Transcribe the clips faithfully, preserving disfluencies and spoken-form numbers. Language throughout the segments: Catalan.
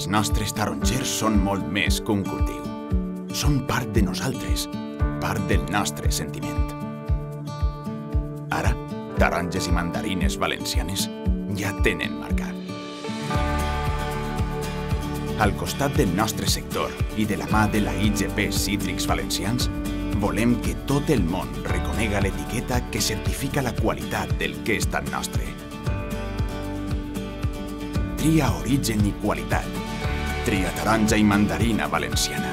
nostres tarongers són molt més que un cultiu. Són part de nosaltres, part del nostre sentiment. Ara, taronges i mandarines valencianes ja tenen marcat. Al costat del nostre sector i de la mà de la I G P Cítrics Valencians, volem que tot el món reconega l'etiqueta que certifica la qualitat del que és tan nostre. Tria origen i qualitat. Tria taronja i mandarina valenciana.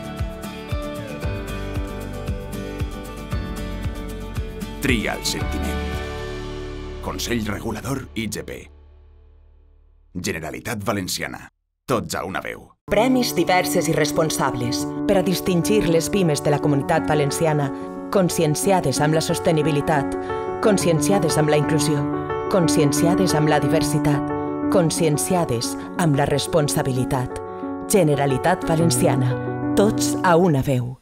Tria el sentiment. Consell Regulador I G P. Generalitat Valenciana. Tots a una veu. Premis diverses i responsables per a distingir les pimes de la comunitat valenciana conscienciades amb la sostenibilitat, conscienciades amb la inclusió, conscienciades amb la diversitat, conscienciades amb la responsabilitat. Generalitat Valenciana. Tots a una veu.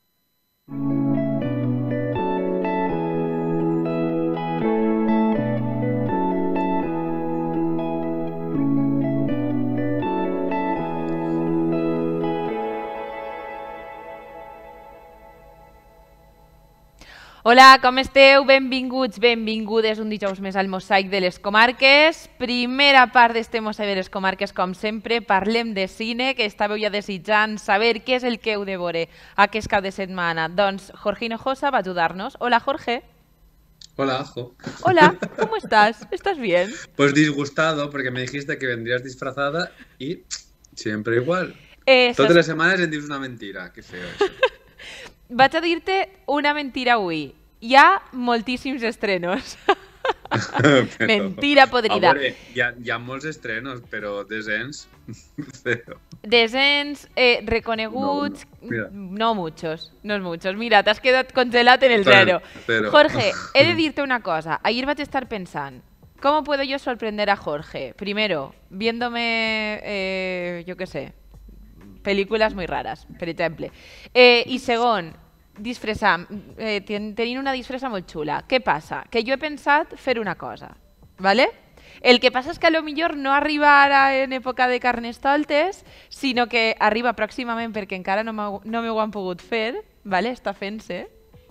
Hola, com esteu? Benvinguts, benvingudes un dijous més al Mosaic de les Comarques. Primera part d'este Mosaic de les Comarques, com sempre, parlem de cine, que estàveu ja desitjant saber què és el que heu de veure aquest cap de setmana. Doncs Jorge Hinojosa va ajudar-nos. Hola, Jorge. Hola, Ajo. Hola, ¿cómo estás? ¿Estás bien? Pues disgustado, porque me dijiste que vendrías disfrazada y siempre igual. Eh, Totes les setmanes em dius una mentira, que feo això. Vaig a dir-te una mentira avui. Hi ha moltíssims estrenos. Però, mentira podrida. A veure, hi ha, hi ha molts estrenos, però desens, cero. Desens eh, reconeguts, no, no muchos, no muchos. Mira, t'has quedat congelat en el zero. Pero... Jorge, he de dir-te una cosa. Ayer vaig estar pensant, ¿cómo puedo yo sorprender a Jorge? Primero, viéndome, eh, yo qué sé, pel·lícules muy raras, per exemple. Eh, I segon, disfressar, eh, ten, tenint una disfressa molt xula. Què passa? Que jo he pensat fer una cosa, ¿vale? El que passa és que a lo millor no arriba ara en època de Carnestoltes, sinó que arriba pròximament perquè encara no m'ho han pogut fer, ¿vale? Està fent-se.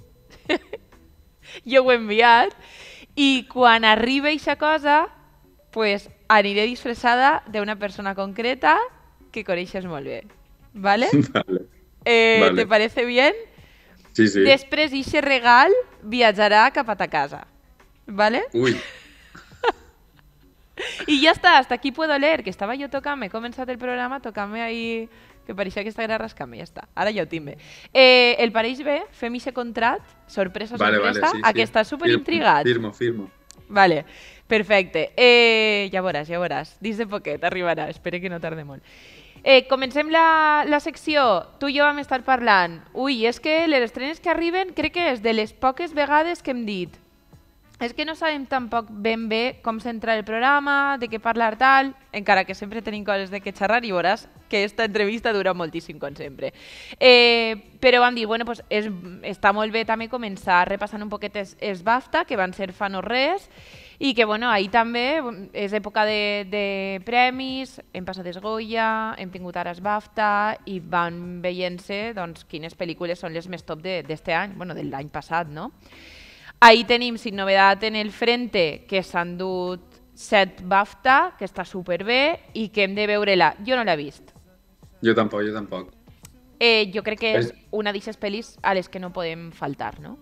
Jo ho he enviat. I quan arribi aquesta cosa, pues, aniré disfressada d'una persona concreta que coneixes molt bé. ¿Vale? Vale. Eh, vale. ¿Te parece bien? Sí, sí. Després, ixe regal viatjarà cap a ta casa. ¿Vale? Uy. Y ya está, hasta aquí puedo leer, que estava jo tocant, he començat el programa tocant-me ahí, que pareixia que estava rascant-me, ja està. Ara ja ho tinc bé. Eh, el pareix bé, fem ixe contrat, sorpresa, vale, sorpresa, vale, sí, a que sí. estàs superintrigat. Firmo, firmo. Vale, perfecte. Eh, ja veuràs, ja veuràs. Dins de poquet arribarà, espero que no tarde molt. Eh, comencem la, la secció. Tu i jo vam estar parlant. Ui, és que les estrenes que arriben crec que és de les poques vegades que hem dit és que no sabem tampoc ben bé com centrar el programa, de què parlar tal, encara que sempre tenim coses de què xerrar i veuràs que aquesta entrevista dura moltíssim, com sempre. Eh, però vam dir, bueno, pues és, està molt bé també començar repassant un poquet els, els BAFTA, que van ser fa no res, i que, bueno, ahir també és època de, de premis, hem passat els Goya, hem tingut ara els BAFTA, i van veient-se, doncs, quines pel·lícules són les més top d'este any, bueno, de l'any passat, no? Ahí tenim, sin novedad en el frente, que s'han dut set BAFTA, que està superbé i que hem de veure-la. Jo no l'he vist. Jo tampoc, jo tampoc. Eh, jo crec que és una d'aquestes pel·lis a les que no podem faltar, no?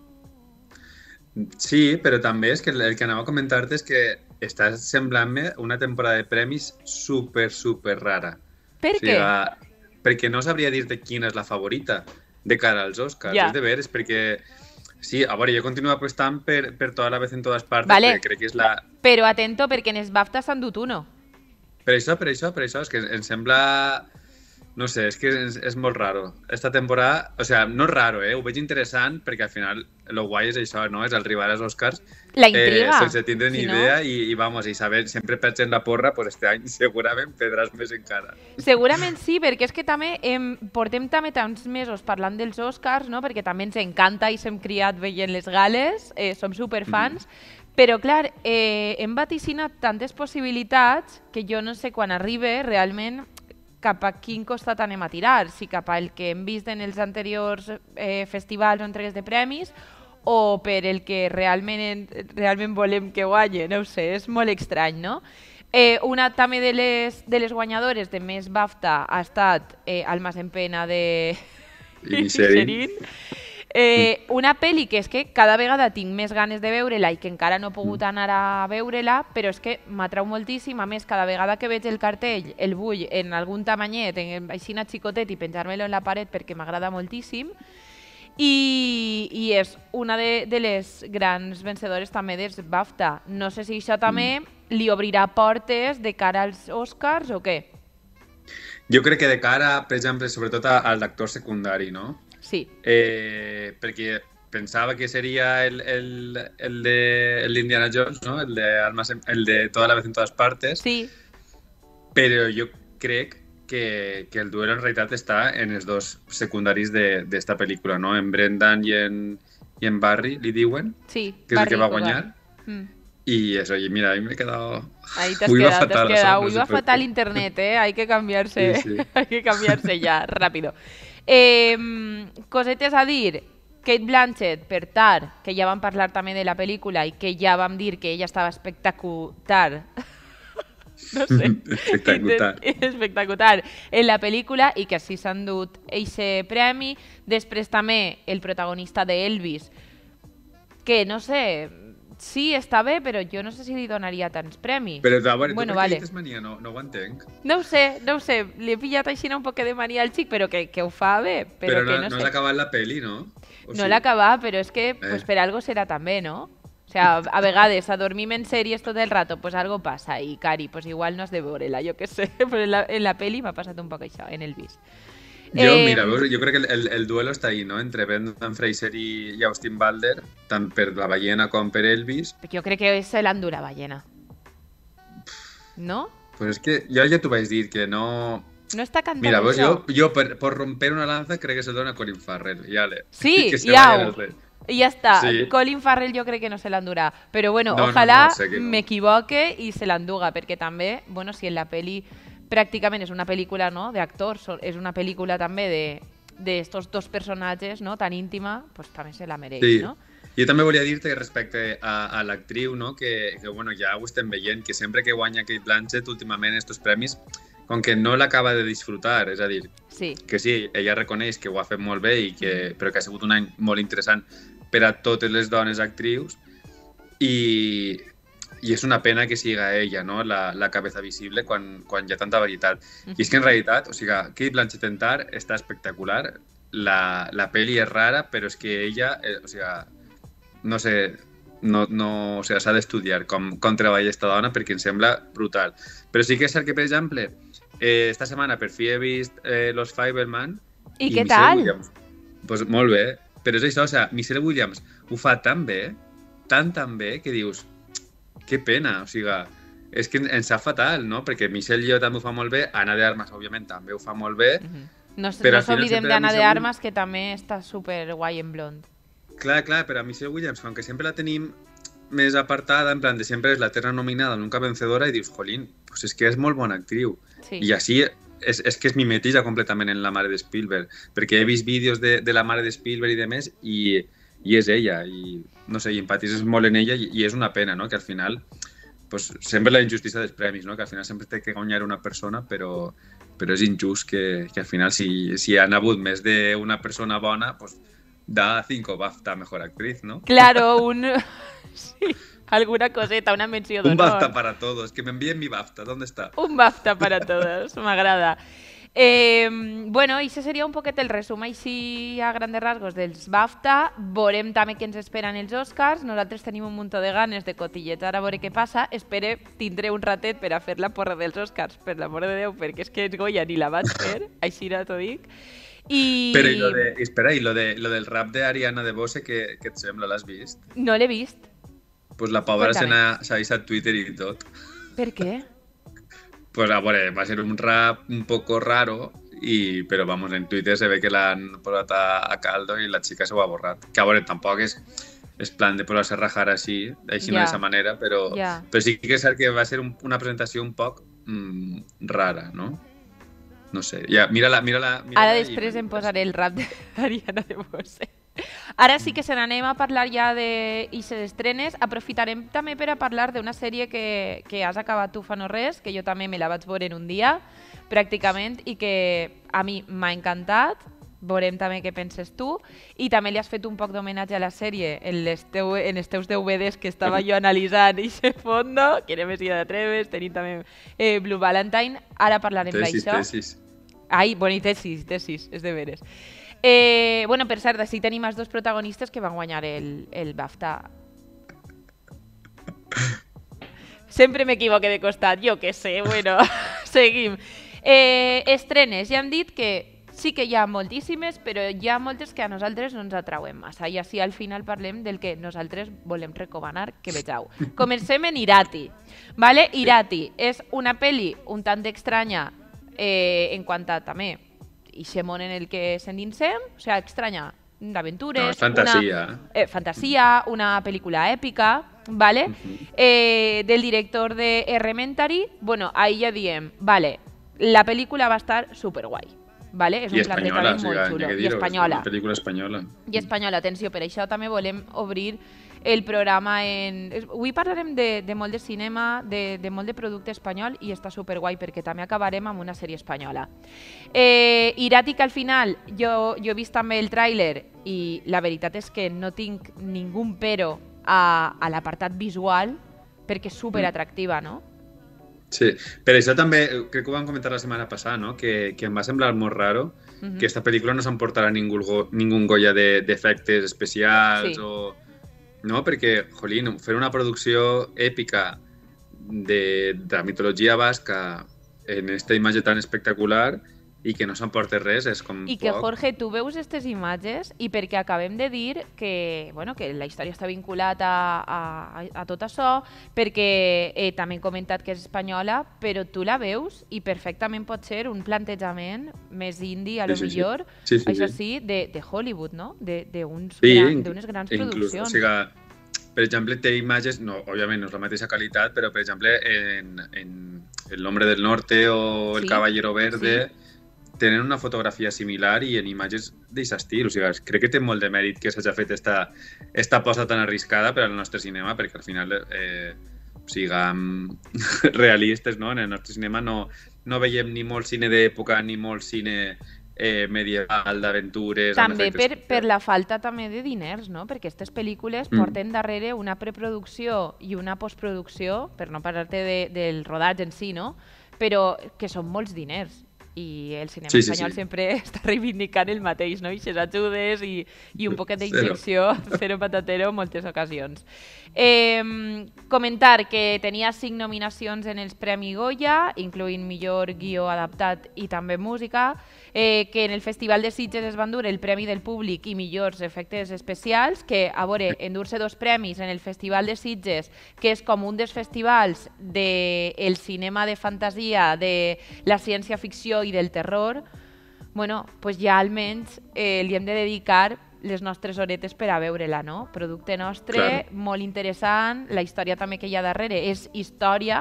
Sí, però també és que el que anava a comentar-te és que està semblant-me una temporada de premis super, super rara. Per què? O sigui, perquè no sabria dir-te quina és la favorita de cara als Oscars. Ja. És de veres, perquè... Sí, a veure, jo continuo apostant per, per Toda la vez en todas partes, vale. perquè crec que és la... Però atento, perquè en els BAFTA s'han dut uno. Per això, per això, per això, és que em sembla... No sé, és que és, és molt raro. Esta temporada, o sea, no és raro, eh? Ho veig interessant, perquè al final lo guai és això, no? És arribar als Oscars la intriga. Eh, sense tindre ni si idea no... i, i vamos, i saber, sempre perds en la porra, pues este any segurament pedràs més encara. Segurament sí, perquè és que també em, portem també tants mesos parlant dels Oscars, no? Perquè també ens encanta i s'hem criat veient les gales, eh, som superfans, mm. però clar, eh, hem vaticinat tantes possibilitats que jo no sé quan arribe realment cap a quin costat anem a tirar, si cap al que hem vist en els anteriors eh, festivals o entregues de premis o per el que realment, realment volem que guanyi, no ho sé, és molt estrany, no? Eh, una també de les, de les guanyadores de més BAFTA ha estat eh, Almas en pena de Inisherin. Eh, una pel·li que és que cada vegada tinc més ganes de veure-la i que encara no he pogut anar a veure-la, però és que m'atrau moltíssim. A més, cada vegada que veig el cartell el vull en algun tamanyet, en així xicotet, i penjar-me-lo en la paret perquè m'agrada moltíssim. I, i és una de, de les grans vencedores també dels BAFTA. No sé si això també li obrirà portes de cara als Oscars o què? Jo crec que de cara, per exemple, sobretot al d'actor secundari, no? Sí. Eh, perquè pensava que seria el, el, el de el d'Indiana Jones, ¿no? El de, Almas en, el de Toda la vez en todas partes. Sí. Però jo crec que, que el duelo en realitat està en els dos secundaris d'esta pel·lícula, no? En Brendan i en, i en Barry, li diuen, sí, que és el que va guanyar. Mm. Y eso, y mira, ahí me he quedado... Ahí te has Uy, quedado, va te has fatal, quedado. no Uy, sé va por fatal qué. internet, ¿eh? Hay que cambiarse, Sí, sí. hay que cambiarse ya, rápido. Eh, cosetes a dir, Kate Blanchett, per Tar, que ja vam parlar també de la pel·lícula i que ja vam dir que ella estava espectacular. No sé. Espectacular. Espectacular en la pel·lícula i que així s'han dut eixe premi. Després també el protagonista de Elvis, que no sé, sí, està bé, però jo no sé si li donaria tants premis. Però a veure, bueno, tu per vale. què dices mania? No, no ho entenc. No ho sé, no ho sé, li he pillat així un poc de mania al xic, però que, que ho fa bé, però, Però que no, no, no sé. l'ha acabat la peli, no? O No sí? l'ha acabat, però és que pues, Eh. per algo serà també, no? O sea, a vegades adormim en sèries tot el rato, pues algo passa i Cari, pues igual no has de veure-la, jo què sé, però en la, en la peli m'ha passat un poc això, en Elvis. Jo, Eh, mira, veus, jo crec que el, el, el duelo està ahí, no? Entre Brendan Fraser i, i Austin Butler, tant per La ballena com per Elvis. Jo crec que se l'endú la ballena. No? Pues es que jo ja t'ho vaig dir, que no... No està cantant Mira, veus, això. jo, jo per, per romper una lanza crec que se dona a Colin Farrell, i ale. Sí, que se ja vayan ho. els tres. I ja està. Sí. Colin Farrell jo crec que no se l'endurà. Però bueno, No, no, ojalà no, sé que no. m'equivoque i se l'enduga, perquè també, bueno, si en la peli pràcticament és una pel·lícula, no?, d'actors, és una pel·lícula també de d'estos dos personatges, no?, tan íntima, pues també se la mereix, Sí. no? Jo també volia dir-te que respecte a, a l'actriu, no? que, que bueno, ja ho estem veient, que sempre que guanya Kate Blanchett últimament estos premis, com que no l'acaba de disfrutar, és a dir, Sí. que sí, ella reconeix que ho ha fet molt bé, i que, però que ha sigut un any molt interessant per a totes les dones actrius, i, i és una pena que siga ella, no? la, la cabeza visible quan, quan hi ha tanta varietat. I és que en realitat, o sigui, Kate Blanchett en Tar està espectacular, la, la peli és rara, però és que ella, eh, o sigui, no sé, no, no, o sigui, s'ha d'estudiar com, com treballa esta dona perquè em sembla brutal. Però sí que és cert que, per exemple, eh, esta setmana per fi he vist eh, Los Fabelman. I què Michelle tal? Williams, pues molt bé, però és això, o sigui, Michelle Williams ho fa tan bé, tan tan bé, que dius, que pena, o sigui, és que ens sap fatal, no? Perquè Michelle Yeoh també ho fa molt bé, Ana de Armas, òbviament, també ho fa molt bé. Mhm. No, s- Però no al final s'oblidem sempre d'Anna a de Michelle Armas, que també està super guai en blond. Clar, clar, però a Michelle Williams, com que sempre la tenim més apartada, en plan de sempre és la terna nominada, nunca vencedora, i dius, jolín, pues és que és molt bona actriu. Sí. I així és, és que es mimetitza completament en la mare de Spielberg, perquè he vist vídeos de, de la mare de Spielberg i de més, i, i és ella, i no sé, i empatitzes molt en ella, i, i és una pena, no?, que al final, pues, sempre la injustícia dels premis, no?, que al final sempre té que guanyar una persona, però, però és injust que, que al final, si, si han hagut més d'una persona bona, pues, da cinco BAFTA a Mejor Actriz, ¿no? Claro, un... sí, alguna coseta, una menció Un d'honor. BAFTA para todos, que me envíen mi BAFTA, ¿dónde está? Un BAFTA para todos, m'agrada. Eh, bueno, i això seria un poquet el resum així a grandes rasgos dels BAFTA. Veurem també què ens esperen els Oscars. Nosaltres tenim un munt de ganes de cotilletar a veure què passa. Espere, tindré un ratet per a fer la porra dels Oscars, per l'amor de Déu, perquè és que els Goya ni la vaig fer, així no t'ho dic. I... Pero y lo de, espera, y lo de lo del rap de Ariana DeBose, ¿qué, qué et sembla? L'has vist? No l'he vist. Pues la pobra se Cuéntame. n'ha s'ha vist a Twitter y tot. Per què? Pues a veure, va ser un rap un poco raro, y, pero vamos, en Twitter se ve que l'han posat a, a caldo y la chica se ho ha borrat. Que a veure, tampoc és, és plan de posar-se a rajar així, així no Ja. d'aquesta manera, però, Ja. però sí que és cert que va ser un, una presentació un poc mm, rara, no? no sé. Ja, mira-la, mira-la. Mira Ara després em posaré el rap d'Ariana DeBose. Ara sí que se n'anem a parlar ja d'ixes estrenes. Aprofitarem també per a parlar d'una sèrie que, que has acabat tu fa no res, que jo també me la vaig veure en un dia, pràcticament, i que a mi m'ha encantat. Veurem també què penses tu. I també li has fet un poc d'homenatge a la sèrie en, les teu, en els teus D V Ds que estava jo analitzant i se fondo, que era Messia de Treves, tenim també eh, Blue Valentine. Ara parlarem d'això. Tesis, tesis. Ai, bueno, i tesis, tesis, és de veres. Eh, bueno, per cert, així tenim els dos protagonistes que van guanyar el, el BAFTA. Sempre m'equivoque de costat, jo que sé, bueno, seguim. Eh, estrenes, ja hem dit que sí que hi ha moltíssimes, però hi ha moltes que a nosaltres no ens atrauen massa. I així al final parlem del que nosaltres volem recomanar que vegeu. Comencem en Irati. Vale? Irati és una pel·li un tant estranya eh, en quant a també ixe món en el que s'endinsem, o sigui, estranya, d'aventures... No, és fantasia. Una, eh, fantasia, una pel·lícula èpica, vale? Uh-huh. eh, del director de Elementary. Bueno, ahí ja diem, vale, la pel·lícula va estar superguai. Vale? És I un espanyola, plantejament o molt sigui, xulo. que I dir-ho, espanyola. és una pel·lícula espanyola. I espanyola, atenció, per això també volem obrir el programa en... Avui parlarem de, de molt de cinema, de, de molt de producte espanyol i està superguai perquè també acabarem amb una sèrie espanyola. Eh, Irati, que al final jo, jo he vist també el tràiler i la veritat és que no tinc ningú pero a, a l'apartat visual perquè és superatractiva, no? Sí, per això també, crec que ho vam comentar la setmana passada, no? que, que em va semblar molt raro uh-huh. que esta pel·lícula no s'emportarà ningú, ningú Goya d'efectes de, especials sí. o... No, perquè, jolín, fer una producció èpica de, de la mitologia basca en esta imatge tan espectacular i que no s'emporta res, és com I que, poc. Jorge, tu veus aquestes imatges i perquè acabem de dir que, bueno, que la història està vinculada a, a, a tot això, perquè eh, també he comentat que és espanyola, però tu la veus i perfectament pot ser un plantejament més indie, a lo sí, sí, millor, sí. Sí, sí, això sí, sí, de, de Hollywood, no? D'unes sí, gran, grans inclús, produccions. O sigui, per exemple, té imatges, no, òbviament no és la mateixa qualitat, però per exemple en, en El Nombre del Norte o El sí, Caballero Verde sí. tenen una fotografia similar i en imatges d'aquest estil. O sigui, crec que té molt de mèrit que s'hagi fet esta, esta aposta tan arriscada per al nostre cinema, perquè al final, eh, siguem realistes, no? En el nostre cinema no, no veiem ni molt cine d'època ni molt cine eh, medieval, d'aventures... També per, per la falta també de diners, no? Perquè aquestes pel·lícules Mm. porten darrere una preproducció i una postproducció, per no parlar-te de, del rodatge en si, no? Però que són molts diners. I el cinema Sí, sí, espanyol sí. sempre està reivindicant el mateix, no? Ixes ajudes i, i un poquet d'injecció, cero patatero en moltes ocasions. Eh, comentar que tenia cinc nominacions en els Premi Goya, incloent millor guió adaptat i també música, eh, que en el Festival de Sitges es van dur el Premi del Públic i millors efectes especials, que, a veure, endur-se dos premis en el Festival de Sitges, que és com un dels festivals del cinema de fantasia, de la ciència-ficció i del terror, bueno, pues ja almenys eh, li hem de dedicar les nostres horetes per a veure-la, no? Producte nostre, Clar. molt interessant, la història també que hi ha darrere és història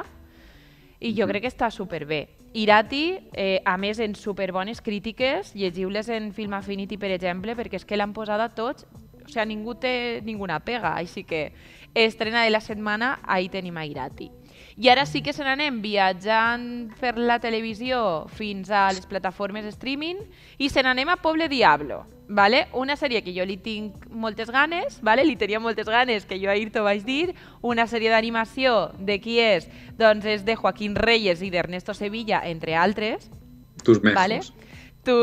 i jo crec que està superbé. Irati, eh, a més, en superbones crítiques, llegiu-les en Film Affinity, per exemple, perquè és que l'han posat a tots, o sigui, ningú té ninguna pega, així que estrena de la setmana, ahí tenim a Irati. I ara sí que se n'anem viatjant per la televisió fins a les plataformes streaming i se n'anem a Poble Diablo, vale? Una sèrie que jo li tinc moltes ganes, vale? Li tenia moltes ganes, que jo ahir t'ho vaig dir, una sèrie d'animació de qui és? Doncs és de Joaquín Reyes i d'Ernesto Sevilla, entre altres. Tus mejos. Vale? Tu...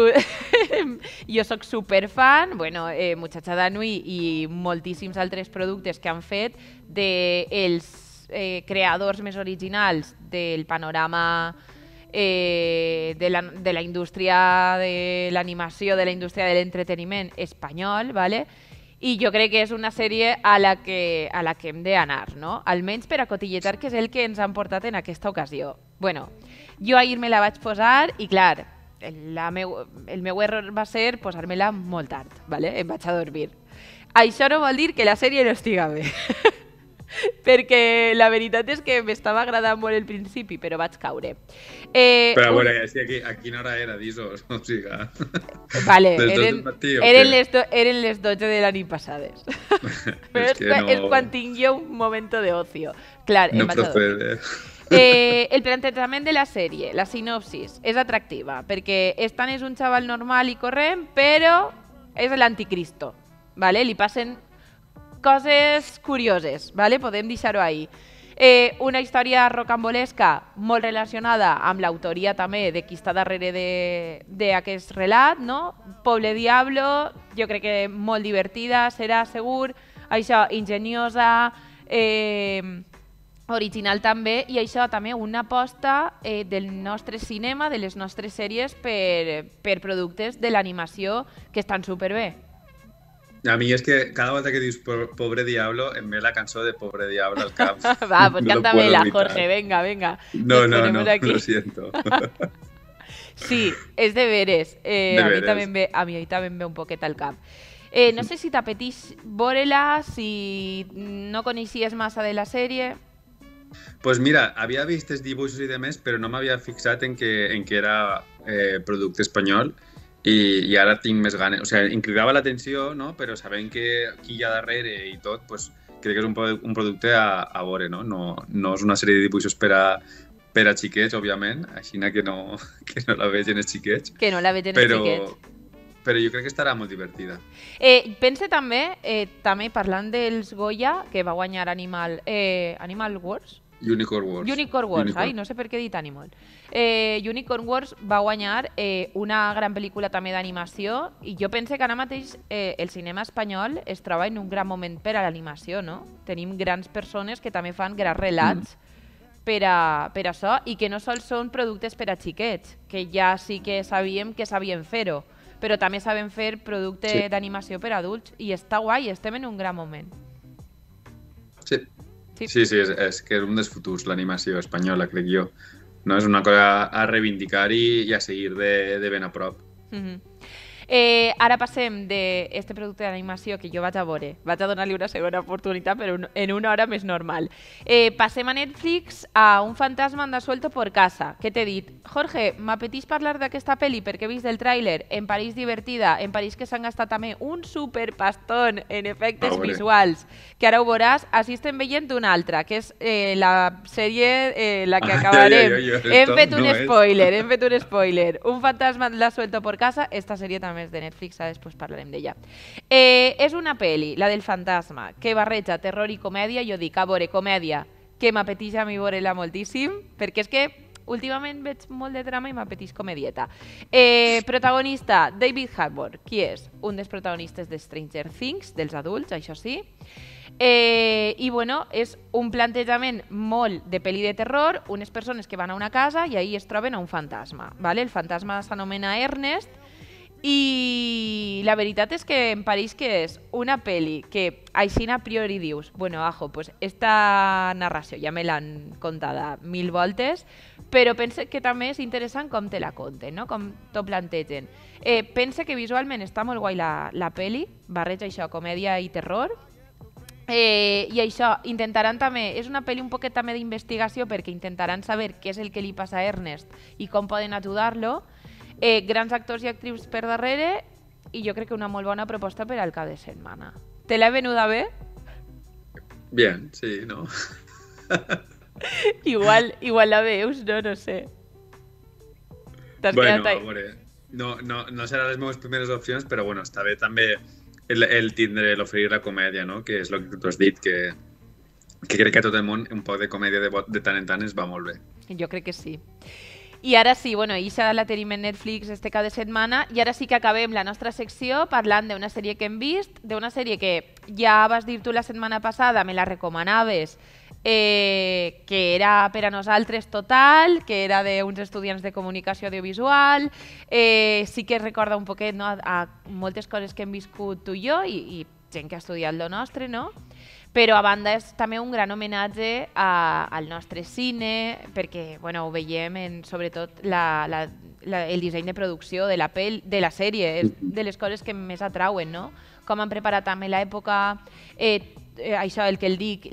jo sóc superfan, bueno, eh, Muchacha d'Anui i moltíssims altres productes que han fet dels Eh, creadors més originals del panorama eh, de, la, de la indústria de l'animació, de la indústria de l'entreteniment espanyol, ¿vale? I jo crec que és una sèrie a la que, a la que hem d'anar, no? Almenys per a cotilletar, que és el que ens han portat en aquesta ocasió. Bueno, jo ahir me la vaig posar i, clar, la meu, el meu error va ser posar-me-la molt tard, ¿vale? Em vaig a dormir. Això no vol dir que la sèrie no estiga bé. perquè la veritat és que m'estava agradant molt el principi, però vaig caure. Eh, Però a un- veure, sí, aquí, a quina hora era d'Isos? O sigui, Vale, des del eren, matí o eren, què? les do, eren les dotze de la nit passades. Però És és, que quan- és no- quan tinc jo un moment de ocio. Clar, no em vaig a dormir. procede. Eh, el plantejament de la sèrie, la sinopsis, és atractiva, perquè Stan és un xaval normal i corrent, però és l'anticristo, ¿vale? Li passen coses curioses, ¿vale? Podem deixar-ho ahí. Eh, una història rocambolesca molt relacionada amb l'autoria també de qui està darrere de- d'aquest relat, no? Poble Diablo, jo crec que molt divertida, serà segur, això, ingeniosa, eh, original també, i això també una aposta eh, del nostre cinema, de les nostres sèries per, per productes de l'animació que estan superbé. A mi és que cada volta que dius po- Pobre Diablo em ve la cançó de Pobre Diablo al cap. Va, pues No lo cántamela, puedo evitar. Jorge, venga, venga. No, Nos no, no, ponemos aquí. lo siento. Sí, és de veres. Eh, De a, mi veres. també em ve, a mi també em ve un poquet al cap. Eh, no sé si t'apetís veure-la, si no coneixies massa de la sèrie. Pues mira, havia vist els dibuixos i demés, però no m'havia fixat en que, en que era eh, producte espanyol i, i ara tinc més ganes. O sigui, em cridava l'atenció, no? Però sabent que qui hi ha darrere i tot, pues, crec que és un, pro- un producte a, a veure, no? No, no és una sèrie de dibuixos per a, per a xiquets, òbviament, així que no, que no la vegin els xiquets, Que no la vegen els però, xiquets. però jo crec que estarà molt divertida. Eh, pense també, eh, també parlant dels Goya, que va guanyar Animal, eh, Animal Wars, Unicorn Wars. Unicorn Wars, Unicorn. ai, no sé per què he dit Animal. Eh, Unicorn Wars va guanyar eh, una gran pel·lícula també d'animació i jo pense que ara mateix eh, el cinema espanyol es troba en un gran moment per a l'animació, no? Tenim grans persones que també fan grans relats mm. per, a, per a això i que no sols són productes per a xiquets, que ja sí que sabíem que sabien fer-ho, però també saben fer producte Sí. d'animació per a adults i està guai, estem en un gran moment. Sí. Sí. Sí, sí, és, és que és un dels futurs, l'animació espanyola, crec jo. No? És una cosa a reivindicar i, i a seguir de, de ben a prop. Mhm. Eh, ara passem d'aquest producte d'animació que jo vaig a veure. Vaig a donar-li una segona oportunitat, però un- en una hora més normal. Eh, passem a Netflix a Un fantasma anda suelto por casa. Què t'he dit? Jorge, m'apetís parlar d'aquesta pel·li perquè he vist el tràiler en París divertida, en París que s'han gastat també un superpastón en efectes A veure. visuals, que ara ho veuràs. Així estem veient una altra, que és eh, la sèrie eh, la que Ai, acabarem. ai, ai, ai, Hem esto fet un no és. spoiler, hem fet un spoiler. Un fantasma la suelto por casa, esta sèrie també és de Netflix, ara després parlarem d'ella. Eh, és una peli, la del fantasma, que barreja terror i comèdia. Jo dic, a veure, comèdia, que m'apeteix a mi veure-la moltíssim, perquè és que últimament veig molt de drama i m'apeteix comedieta. Eh, protagonista, David Harbour. Qui és? Un dels protagonistes de Stranger Things, dels adults, això sí. Eh, I bueno, és un plantejament molt de pel·li de terror, unes persones que van a una casa i ahí es troben a un fantasma. ¿Vale? El fantasma s'anomena Ernest i la veritat és que em pareix que és una pel·li que així a priori dius, bueno, ajo, pues esta narració ja me l'han contada mil voltes, però pense que també és interessant com te la conten, no? Com t'ho plantegen. Eh, pense que visualment està molt guai la, la pel·li, barreja això, comèdia i terror. Eh, I això, intentaran també, és una pel·li un poquet també d'investigació perquè intentaran saber què és el que li passa a Ernest i com poden ajudar-lo. Eh, grans actors i actrius per darrere i jo crec que una molt bona proposta per al cap de setmana. Te l'he venuda bé? Bien, sí, no? igual, igual la veus, no? No sé. T'has Bueno, quedat a ahí. veure, no, no, no seran les meves primeres opcions, però bueno, està bé també el, el tindre, l'oferir la comèdia, no? Que és el que tu has dit, que, que crec que a tot el món un poc de comèdia de, bo- de tant en tant es va molt bé. Jo crec que sí. I ara sí, bueno, ixa la tenim en Netflix este cada setmana i ara sí que acabem la nostra secció parlant d'una sèrie que hem vist, d'una sèrie que ja vas dir tu la setmana passada, me la recomanaves, eh, que era per a nosaltres total, que era d'uns estudiants de comunicació audiovisual, eh, sí que recorda un poquet, no, a, a moltes coses que hem viscut tu i jo i, i gent que ha estudiat lo nostre, no? Però a banda és també un gran homenatge a, al nostre cine, perquè bueno, ho veiem en, sobretot la, la, la, el disseny de producció de la, pel, de la sèrie, és de les coses que més atrauen, no? Com han preparat també l'època, eh, eh, això, el que el dic, les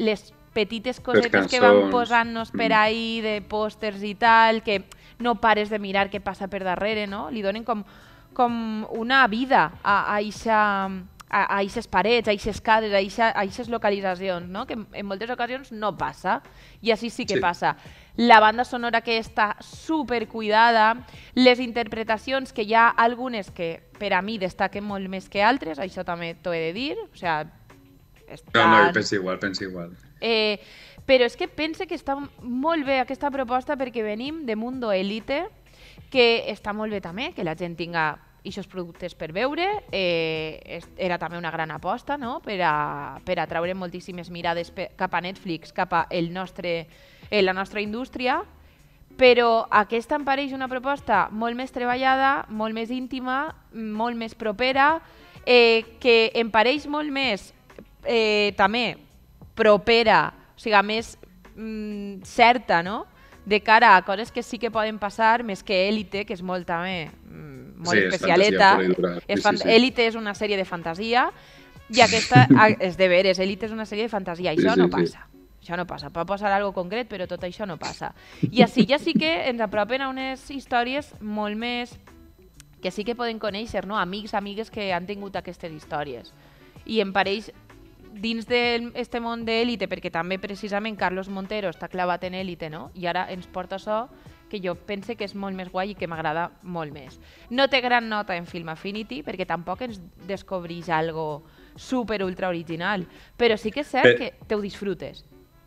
petites cosetes que van cançons. posant-nos per Mm. ahí de pòsters i tal, que no pares de mirar què passa per darrere, no? Li donen com, com una vida a eixa, a eixes parets, a eixes cadres, a eixes localitzacions, no? Que en, en moltes ocasions no passa, i així sí que Sí. passa. La banda sonora que està super cuidada, les interpretacions, que hi ha algunes que per a mi destaquen molt més que altres, això també t'ho he de dir, o sea, No, no, estan... jo penso igual, penso igual. Eh, però és que pense que està molt bé aquesta proposta perquè venim de Mundo Elite, que està molt bé també, que la gent tinga aquests productes per veure, eh, es- era també una gran aposta, no? per, a, per atraure moltíssimes mirades pe- cap a Netflix, cap a el nostre, eh, la nostra indústria, però aquesta em pareix una proposta molt més treballada, molt més íntima, molt més propera, eh, que em pareix molt més eh, també propera, o sigui, més mm, certa, no? De cara a coses que sí que poden passar, més que Élite, que és molt també mm, molt Sí, és especialeta. fantasia pura i dura. Sí, És sí, fan- sí. Élite és una sèrie de fantasia i aquesta ah, és de veres, Élite és una sèrie de fantasia. Sí, Això sí, no sí. passa. Això no passa. Pot passar algo concret, però tot això no passa. I així ja sí que ens apropen a unes històries molt més que sí que poden conèixer, no? Amics, amigues que han tingut aquestes històries. I em pareix, dins d'aquest món d'Élite, perquè també precisament Carlos Montero està clavat en Élite, no? I ara ens porta això que jo pense que és molt més guai i que m'agrada molt més. No té gran nota en Film Affinity, perquè tampoc ens descobreix algo super ultra original, però sí que és cert Però- que te ho disfrutes.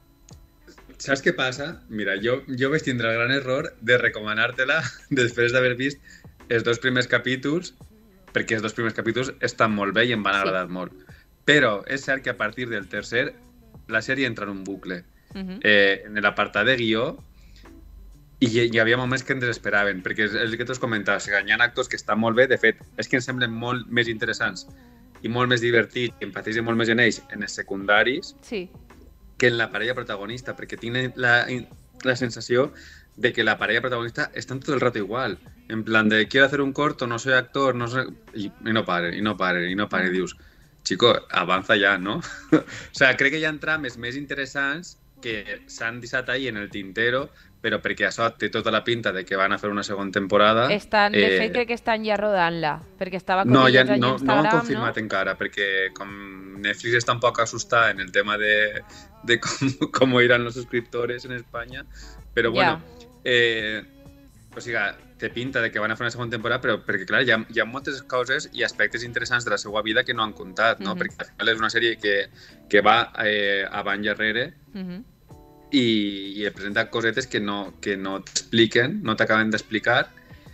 Saps què passa? Mira, jo, jo vaig tindre el gran error de recomanar-te-la després d'haver vist els dos primers capítols, perquè els dos primers capítols estan molt bé i em van Sí. agradar molt. Però és cert que a partir del tercer la sèrie entra en un bucle. Uh -huh. Eh, en l'apartat de guió i hi, hi havia moments que ens esperaven, perquè és el que tu has comentat, o sigui, hi ha actors que estan molt bé, de fet, és que ens semblen molt més interessants i molt més divertits, i empatitzem molt més en ells en els secundaris, Sí. que en la parella protagonista, perquè tinc la, la sensació de que la parella protagonista estan tot el rato igual. En plan de, quiero hacer un corto, no soy actor, no sé... I, i no paren, i no paren, i no paren. I dius, chico, avanza ja, no? O sea, crec que hi ha trames més interessants que s'han deixat ahí en el tintero, però perquè això té tota la pinta de que van a fer una segona temporada... Estan, de eh, fet, crec que estan ja rodant-la, perquè estava no, ja, cotillats a no, no ho Instagram, han confirmat no? encara, perquè com Netflix està un poc assustada en el tema de, de com, com irán los suscriptores en España, però bueno, Ja. eh, o sigui, té pinta de que van a fer una segona temporada, però perquè, clar, hi ha, hi ha moltes coses i aspectes interessants de la seva vida que no han contat, no? Mhm. Perquè al final és una sèrie que, que va eh, avant i arrere Uh -huh. i, i presenta cosetes que no, que no t'expliquen, no t'acaben d'explicar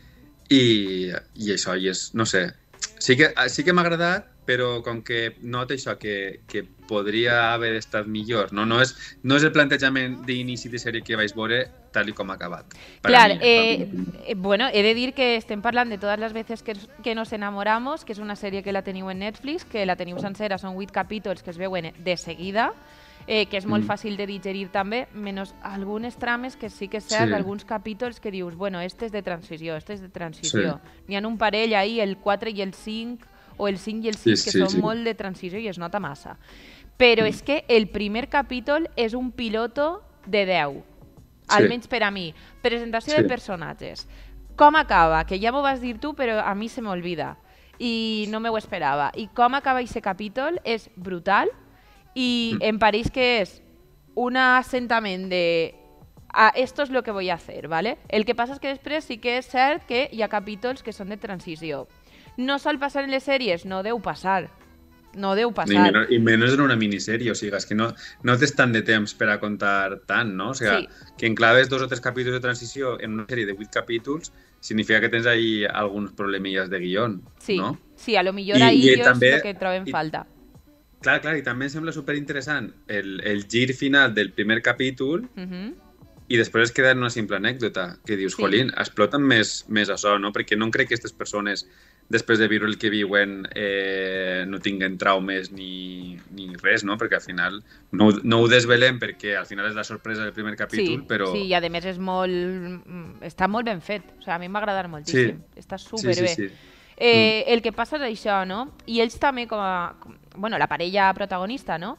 i, i això, i és, no sé, sí que, sí que m'ha agradat, però com que nota això, que, que podria haver estat millor, no? No és, no és el plantejament d'inici de sèrie que vaig veure tal i com ha acabat. Per a Clar, mi, eh, tal com- eh, bueno, he de dir que estem parlant de totes les veces que, que nos enamoramos, que és una sèrie que la teniu en Netflix, que la teniu sencera, són vuit capítols que es veuen de seguida, eh, que és molt Mm. fàcil de digerir també, menys algunes trames que sí que és cert, Sí. alguns capítols que dius, bueno, este és de transició, este és de transició. N'hi ha un parell ahí, el quatre i el cinc, o el cinc i el sis, Sí, que sí, són sí. molt de transició i es nota massa. Però Mm. és que el primer capítol és un piloto de deu. Sí. Almenys per a mi. Presentació Sí. de personatges. Com acaba? Que ja m'ho vas dir tu, però a mi se m'olvida. I no me ho esperava. I com acaba aquest capítol és brutal i Mm. em pareix que és un assentament de a esto es lo que voy a hacer, ¿vale? El que passa és que després sí que és cert que hi ha capítols que són de transició. No sol passar en les sèries? No deu passar. No deu I passar. menys, I menys en una minissèrie, o sigui, és que no, no tens tant de temps per a contar tant, no? O sigui, Sí. que enclaves dos o tres capítols de transició en una sèrie de vuit capítols significa que tens ahí alguns problemilles de guió, Sí, no? sí, a lo millor I- ahí i jo també- és el que troben i- falta. Clar, clar, i també em sembla superinteressant el, el gir final del primer capítol Mhm. i després es queda en una simple anècdota, que dius, Sí. jolín, exploten més, més això, no? Perquè no em crec que aquestes persones, després de viure el que viuen, eh, no tinguen traumes ni, ni res, no? Perquè al final no, ho- no ho desvelem perquè al final és la sorpresa del primer capítol, Sí, però... sí, i a més és molt... mm, està molt ben fet. O sigui, a mi m'ha agradat moltíssim. Està superbé. Sí, sí, sí. Eh, el que passa és això, no? I ells també com a... Com, bueno, la parella protagonista, no?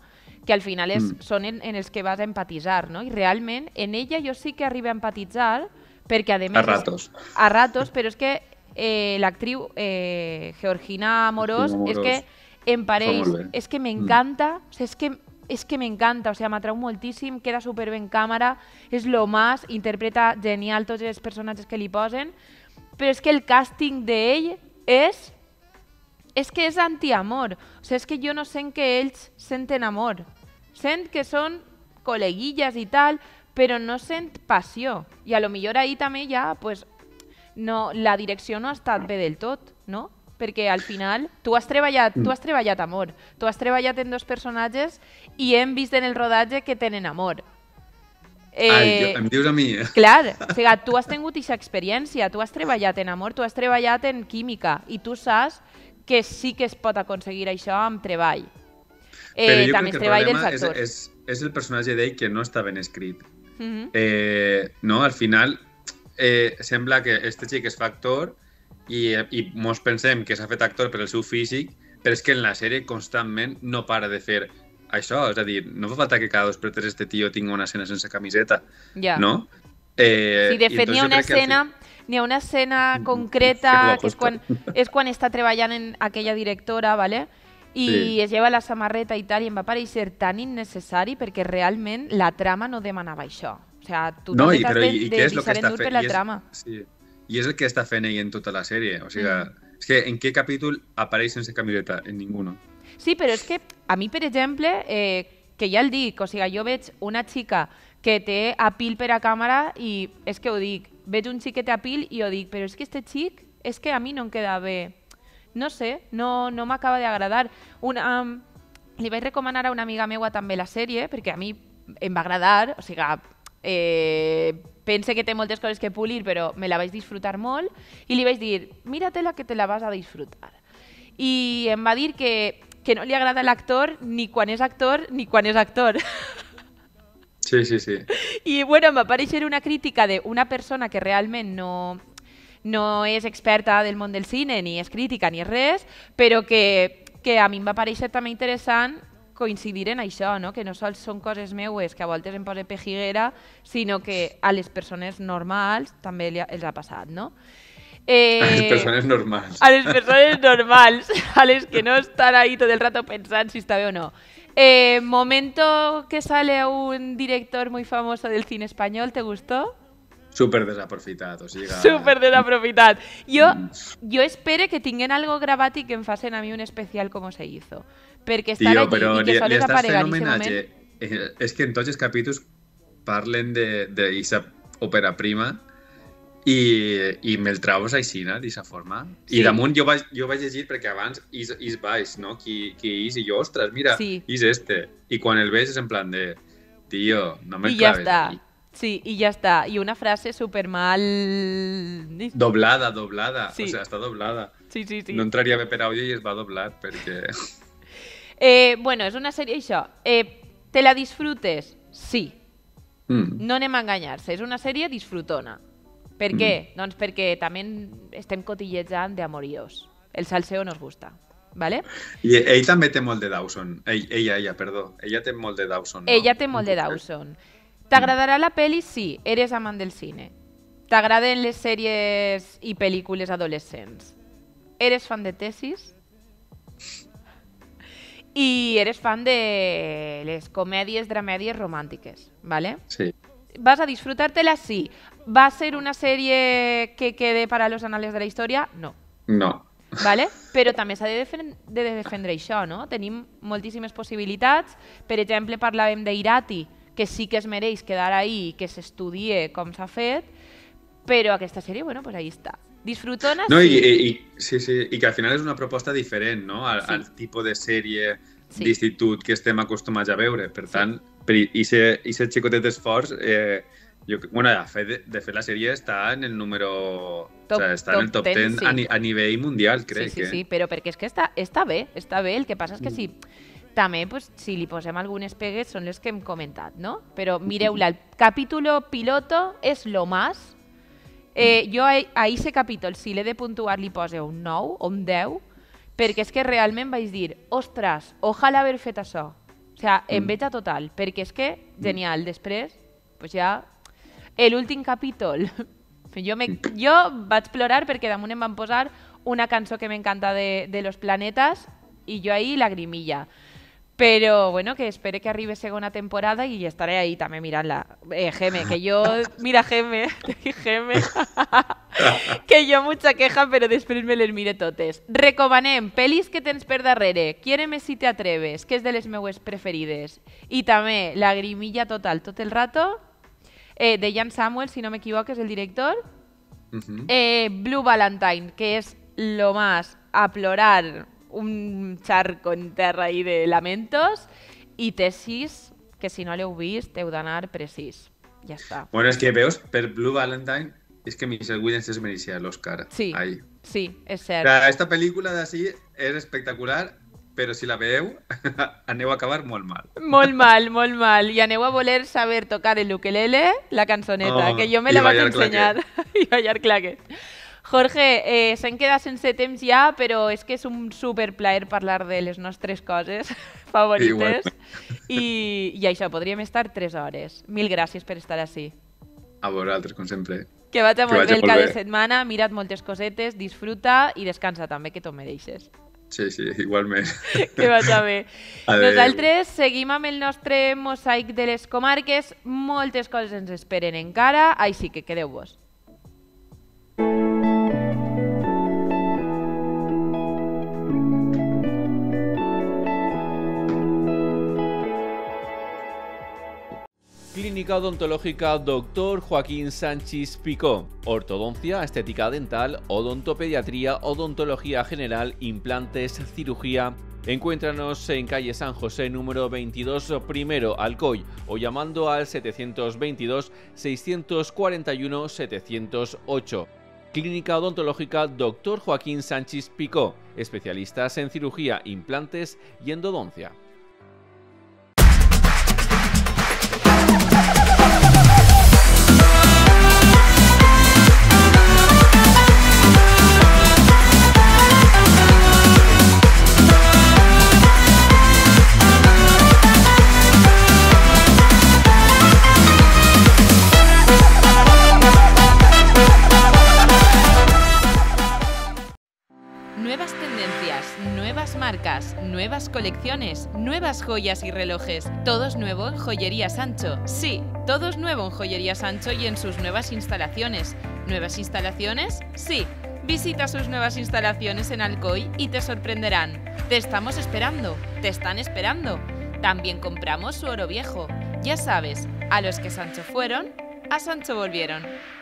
que al final és, Mm. són en, en els que vas a empatitzar, no? I realment en ella jo sí que arribo a empatitzar perquè a més... A ratos. És, a ratos, però és que eh, l'actriu eh, Georgina Amorós, Georgina és Amorós. que em pareix, Fa molt bé. és que m'encanta, o sigui, és que és que m'encanta, o sigui, m'atrau moltíssim, queda superbé en càmera, és lo más, interpreta genial tots els personatges que li posen, però és que el càsting d'ell és... és que és antiamor. O sigui, és que jo no sent que ells senten amor. Sent que són col·leguilles i tal, però no sent passió. I a lo millor ahir també ja, pues, no, la direcció no ha estat bé del tot, no? Perquè al final tu has treballat, tu has treballat amor, tu has treballat en dos personatges i hem vist en el rodatge que tenen amor. Eh, Ai, jo, em dius a mi? Clar, o sigui, tu has tingut aquesta experiència, tu has treballat en amor, tu has treballat en química i tu saps que sí que es pot aconseguir això amb treball. Eh, també és treball dels actors. És, és, és el personatge d'ell que no està ben escrit. Uh -huh. eh, no, al final eh, sembla que este xic és fa actor i, i mos pensem que s'ha fet actor per el seu físic, però és que en la sèrie constantment no para de fer això, és a dir, no fa falta que cada dos per tres este tio tingui una escena sense camiseta, ja. no? Eh, sí, de fet, n'hi ha una escena, n'hi ha una escena concreta que és quan, és quan està treballant en aquella directora, ¿vale? i sí. es lleva la samarreta i tal, i em va pareixer tan innecessari perquè realment la trama no demanava això. O sigui, tu no, també i, t'has però, de, i, i de què és el que deixar està endur per fent? la I és, trama. sí. I és el que està fent ell en tota la sèrie. O sigui, Mm. és que en què capítol apareix sense camiseta? En ninguno. Sí, però és que a mi, per exemple, eh, que ja el dic, o sigui, jo veig una xica que té apil per a càmera i és que ho dic, veig un xic que té apil i ho dic, però és que este xic és que a mi no em queda bé. No sé, no, no m'acaba d'agradar. Una, um, li vaig recomanar a una amiga meua també la sèrie, perquè a mi em va agradar, o sigui, eh, pense que té moltes coses que pulir, però me la vaig disfrutar molt, i li vaig dir, míratela que te la vas a disfrutar. I em va dir que, que no li agrada l'actor ni quan és actor ni quan és actor. Sí, sí, sí. I bueno, em va aparèixer una crítica d'una persona que realment no, no és experta del món del cine, ni és crítica, ni és res, però que, que a mi em va parèixer també interessant coincidir en això, no? Que no sols són coses meues que a voltes em posa pejiguera, sinó que a les persones normals també li ha, els ha passat, no? Eh, a les persones normals. A les persones normals, a les que no estan ahí tot el rato pensant si està bé o no. Eh, momento que sale un director muy famoso del cine español, ¿te gustó? Súper desaprofitat, o sigui... Súper desaprofitat. Jo, jo espero que tinguin algo gravat i que em facin a mi un especial com se hizo. Perquè estar Tio, allí però i que li, sols li estàs aparega fent en aquest homenatge. moment... Eh, és que en tots els capítols parlen d'aquesta òpera prima i, i me'l trobes així, d'aquesta forma. Sí. I damunt jo vaig, jo vaig llegir perquè abans is, is baix, no? Qui, qui is, i jo, ostres, mira, Sí. is este. I quan el veig és en plan de, tio, no me I ja claves està. aquí. Sí, i ja està. I una frase super mal... Doblada, doblada. Sí. O sigui, està doblada. Sí, sí, sí. No entraria bé per àudio i es va doblar perquè... Eh, bueno, és una sèrie, això. Eh, te la disfrutes? Sí. Mm. No anem a enganyar-se. És una sèrie disfrutona. Per Mm. què? Doncs perquè també estem cotillejant d'amoríos. El salseo nos gusta. ¿Vale? I ell també té molt de Dawson. Ell, ella, ella, perdó. Ella té molt de Dawson. No? Ella té molt de Dawson. T'agradarà la peli? Sí. Eres amant del cine. T'agraden les sèries i pel·lícules adolescents. Eres fan de tesis? I eres fan de les comèdies, dramèdies romàntiques, ¿vale? Sí. ¿Vas a disfrutártela? Sí. ¿Va a ser una serie que quede para los anales de la historia? No. No. ¿Vale? Però també s'ha de, defen de defendre això, no? Tenim moltíssimes possibilitats. Per exemple, parlàvem d'Irati, que sí que es mereix quedar ahí i que s'estudie com s'ha fet, però aquesta sèrie, bueno, pues ahí està. Disfrutona, No, sí. i, i, i, sí, sí, i que al final és una proposta diferent, no? Al, Sí. al tipus de sèrie Sí. d'institut que estem acostumats a veure. Per Sí. tant, per aquest xicotet d'esforç, eh, jo, bueno, de fet, de fet, la sèrie està en el número... Top- o sea, està en el top top ten, ten sí. a, ni, a nivell mundial, crec. Sí, sí, eh? sí, però perquè és que està, està bé, està bé. El que passa és que sí, també, pues, si li posem algunes pegues, són les que hem comentat, no? Però mireu-la, el capítulo piloto és lo más. Eh, jo a, a ese capítol, si l'he de puntuar, li poso un nou o un deu, perquè és que realment vaig dir, ostres, ojalà haver fet això. O sea, enveja total, perquè és que, genial, després, pues ja... L'últim capítol, jo, me, jo vaig plorar perquè damunt em van posar una cançó que m'encanta de, de Los Planetas i jo ahí lagrimilla. Però, bueno, que espere que arribi segona temporada i estaré ahí també mirant-la. Eh, Geme, que jo... Mira, Geme, Geme, que jo mucha queja, però després me les mire totes. Recomanem pel·lis que tens per darrere. Quiéreme si te atreves, que és de les meues preferides. I també lagrimilla total tot el rato. Eh, de Jan Samuel, si no m'equivoco, és el director. Uh-huh. eh, Blue Valentine, que és lo más a plorar, un charco en terra ahí de lamentos. I Tesis, que si no l'heu vist, heu d'anar precís. Ja està. Bueno, és que veus, per Blue Valentine, és que Michelle Williams es mereixia l'Oscar. Sí, ahí. sí, és cert. O sea, esta pel·lícula d'ací és espectacular, però si la veieu, aneu a acabar molt mal. Molt mal, molt mal. I aneu a voler saber tocar el ukelele, la cançoneta, oh, que jo me la vaig ensenyar. I ballar claquet. Jorge, eh, se'm queda sense temps ja, però és que és un superplaer parlar de les nostres coses favorites. I, I això, podríem estar tres hores. Mil gràcies per estar així. A vosaltres, com sempre. Que vagi molt bé el cada setmana, mira't moltes cosetes, disfruta i descansa també, que t'ho mereixes. Sí, sí, igualment. Que vagi bé. Nosaltres seguim amb el nostre mosaic de les comarques. Moltes coses ens esperen encara, així que quedeu-vos. Clínica Odontológica doctor Joaquín Sánchez Picó. Ortodoncia, estética dental, odontopediatría, odontología general, implantes, cirugía. Encuéntranos en calle San José número veintidós primero, Alcoy, o llamando al setecientos veintidós, seiscientos cuarenta y uno, setecientos ocho. Clínica Odontológica doctor Joaquín Sánchez Picó. Especialistas en cirugía, implantes y endodoncia. Nuevas tendencias, nuevas marcas, nuevas colecciones, nuevas joyas y relojes. Todo es nuevo en Joyería Sancho. Sí, todo es nuevo en Joyería Sancho y en sus nuevas instalaciones. ¿Nuevas instalaciones? Sí. Visita sus nuevas instalaciones en Alcoy y te sorprenderán. Te estamos esperando, te están esperando. También compramos su oro viejo. Ya sabes, a los que Sancho fueron, a Sancho volvieron.